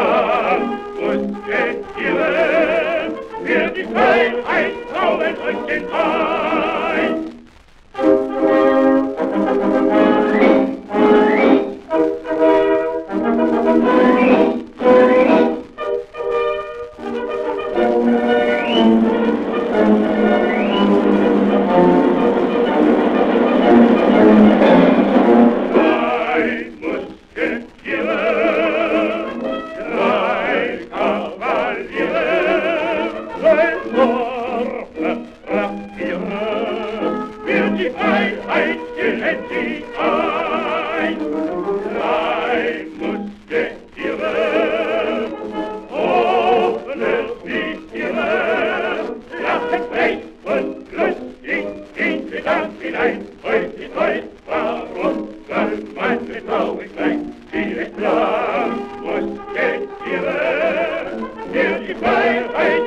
Musketiere, für die Freiheit trauen euch den Eid. Die Freiheit gilt sie ein. Drei Musketiere, offene Visiere, lachen frech und lustig in den Tag hinein. Heut ist heut, warum soll man mit traurig sein? Sie ist klar, Musketiere, für die Freiheit